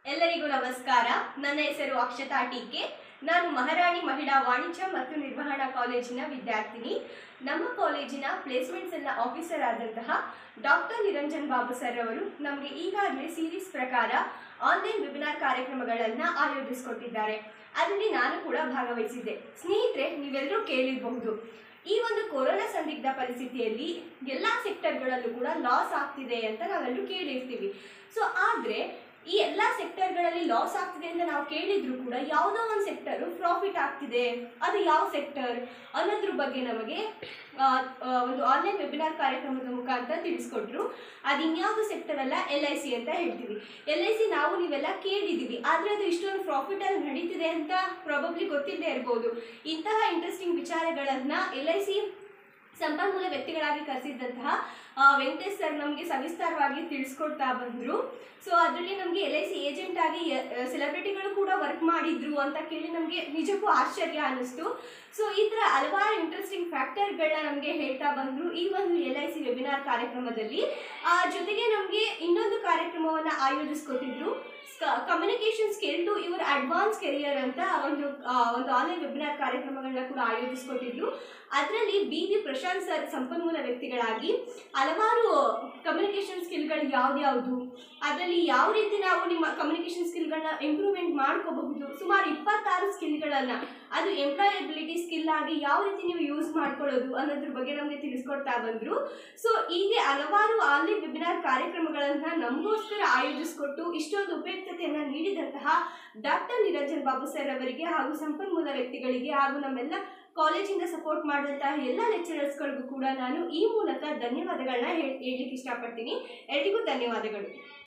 ಎಲ್ಲರಿಗೂ ನಮಸ್ಕಾರ. ನನ್ನ ಹೆಸರು ಅಕ್ಷತಾ ಟೀಕೆ. ನಾನು ಮಹಾರಾಣಿ ಮಹಿಳಾ ವಾಣಿಜ್ಯ ಮತ್ತು ನಿರ್ವಹಣಾ ಕಾಲೇಜಿನ ವಿದ್ಯಾರ್ಥಿನಿ. ನಮ್ಮ ಕಾಲೇಜಿನ ಪ್ಲೇಸ್ಮೆಂಟ್ ಸೆಲ್ನ ಆಫೀಸರ್ ಆದಂತಹ ಡಾಕ್ಟರ್ ನಿರಂಜನ್ ಬಾಬು ಸರ್ ಅವರು ನಮಗೆ ಈಗಾಗಲೇ ಸೀರೀಸ್ ಪ್ರಕಾರ ಆನ್ಲೈನ್ ವೆಬಿನಾರ್ ಕಾರ್ಯಕ್ರಮಗಳನ್ನು ಆಯೋಜಿಸಿಕೊಟ್ಟಿದ್ದಾರೆ. ಅದರಲ್ಲಿ ನಾನು ಕೂಡ ಭಾಗವಹಿಸಿದ್ದೆ. ಸ್ನೇಹಿತರೆ, ನೀವೆಲ್ಲರೂ ಕೇಳಿರಬಹುದು, ಈ ಒಂದು ಕೊರೋನಾ ಸಂದಿಗ್ಧ ಪರಿಸ್ಥಿತಿಯಲ್ಲಿ ಎಲ್ಲ ಸೆಕ್ಟರ್ಗಳಲ್ಲೂ ಕೂಡ ಲಾಸ್ ಆಗ್ತಿದೆ ಅಂತ ನಾವೆಲ್ಲರೂ ಕೇಳಿರ್ತೀವಿ. ಸೊ ಆದರೆ ಈ ಎಲ್ಲ ಸೆಕ್ಟರ್ಗಳಲ್ಲಿ ಲಾಸ್ ಆಗ್ತಿದೆ ಅಂತ ನಾವು ಕೇಳಿದ್ರು ಕೂಡ ಯಾವುದೋ ಒಂದು ಸೆಕ್ಟರು ಪ್ರಾಫಿಟ್ ಆಗ್ತಿದೆ, ಅದು ಯಾವ ಸೆಕ್ಟರ್ ಅನ್ನೋದ್ರ ಬಗ್ಗೆ ನಮಗೆ ಒಂದು ಆನ್ಲೈನ್ ವೆಬಿನಾರ್ ಕಾರ್ಯಕ್ರಮದ ಮುಖಾಂತರ ತಿಳಿಸ್ಕೊಟ್ರು. ಅದು ಇನ್ಯಾವುದು ಸೆಕ್ಟರ್ ಅಲ್ಲ, LIC ಅಂತ ಹೇಳ್ತೀವಿ. LIC ನಾವು ನೀವೆಲ್ಲ ಕೇಳಿದ್ದೀವಿ, ಆದರೆ ಅದು ಇಷ್ಟೊಂದು ಪ್ರಾಫಿಟಲ್ಲಿ ನಡೀತಿದೆ ಅಂತ ಪ್ರಾಬಬ್ಲಿ ಗೊತ್ತಿಲ್ಲದೆ ಇರ್ಬೋದು. ಇಂತಹ ಇಂಟ್ರೆಸ್ಟಿಂಗ್ ವಿಚಾರಗಳನ್ನು LIC ಸಂಪನ್ಮೂಲ ವ್ಯಕ್ತಿಗಳಾಗಿ ಕರೆಸಿದ್ದಂತಹ ವೆಂಕಟೇಶ್ ಸರ್ ನಮಗೆ ಸವಿಸ್ತಾರವಾಗಿ ತಿಳಿಸ್ಕೊಡ್ತಾ ಬಂದರು. ಸೊ ಅದರಲ್ಲಿ ನಮಗೆ LIC ಏಜೆಂಟ್ ಆಗಿ ಸೆಲೆಬ್ರಿಟಿಗಳು ಕೂಡ ವರ್ಕ್ ಮಾಡಿದ್ರು ಅಂತ ಕೇಳಿ ನಮಗೆ ನಿಜಕ್ಕೂ ಆಶ್ಚರ್ಯ ಅನ್ನಿಸ್ತು. ಸೊ ಈ ಥರ ಹಲವಾರು ಇಂಟ್ರೆಸ್ಟಿಂಗ್ ಫ್ಯಾಕ್ಟರ್ಗಳನ್ನ ನಮಗೆ ಹೇಳ್ತಾ ಬಂದರು ಈ ಒಂದು LIC ವೆಬಿನಾರ್ ಕಾರ್ಯಕ್ರಮದಲ್ಲಿ. ಜೊತೆಗೆ ನಮಗೆ ಇನ್ನೊಂದು ಕಾರ್ಯಕ್ರಮವನ್ನು ಆಯೋಜಿಸ್ಕೊಟ್ಟಿದ್ರು, communication skill to your advance career ಅಂತ ಒಂದು ಆನ್ಲೈನ್ ವೆಬಿನಾರ್ ಕಾರ್ಯಕ್ರಮಗಳನ್ನ ಕೂಡ ಆಯೋಜಿಸ್ಕೊಟ್ಟಿದ್ರು. ಅದರಲ್ಲಿ BV ಪ್ರಶಾಂತ್ ಸರ್ ಸಂಪನ್ಮೂಲ ವ್ಯಕ್ತಿಗಳಾಗಿ ಹಲವಾರು ಕಮ್ಯುನಿಕೇಷನ್ ಸ್ಕಿಲ್ಗಳು ಯಾವ್ದ್ಯಾವುದು, ಅದರಲ್ಲಿ ಯಾವ ರೀತಿ ನಾವು ನಿಮ್ಮ ಕಮ್ಯುನಿಕೇಷನ್ ಸ್ಕಿಲ್ಗಳನ್ನ ಇಂಪ್ರೂವ್ಮೆಂಟ್ ಮಾಡ್ಕೋಬಹುದು, ಸುಮಾರು 26 ಸ್ಕಿಲ್ಗಳನ್ನು, ಅದು ಎಂಪ್ಲಾಯಬಿಲಿಟಿ ಸ್ಕಿಲ್ ಆಗಿ ಯಾವ ರೀತಿ ನೀವು ಯೂಸ್ ಮಾಡ್ಕೊಳ್ಳೋದು ಅನ್ನೋದ್ರ ಬಗ್ಗೆ ನಮಗೆ ತಿಳಿಸ್ಕೊಡ್ತಾ ಬಂದರು. ಸೊ ಹೀಗೆ ಹಲವಾರು ಆನ್ಲೈನ್ ವೆಬಿನಾರ್ ಕಾರ್ಯಕ್ರಮಗಳನ್ನು ನಮಗೋಸ್ಕರ ಆಯೋಜಿಸಿಕೊಟ್ಟು ಇಷ್ಟೊಂದು ಉಪಯುಕ್ತತೆಯನ್ನು ನೀಡಿದಂತಹ ಡಾಕ್ಟರ್ ನಿರಂಜನ್ ಬಾಬು ಸರ್ ಅವರಿಗೆ ಹಾಗೂ ಸಂಪನ್ಮೂಲ ವ್ಯಕ್ತಿಗಳಿಗೆ ಹಾಗೂ ನಮ್ಮೆಲ್ಲ ಕಾಲೇಜಿಂದ ಸಪೋರ್ಟ್ ಮಾಡಿದಂತಹ ಎಲ್ಲ ಲೆಕ್ಚರರ್ಸ್ಗಳಿಗೂ ಕೂಡ ನಾನು ಈ ಮೂಲಕ ಧನ್ಯವಾದಗಳನ್ನ ಹೇಳಲಿಕ್ಕೆ ಇಷ್ಟಪಡ್ತೀನಿ. ಎಲ್ರಿಗೂ ಧನ್ಯವಾದಗಳು.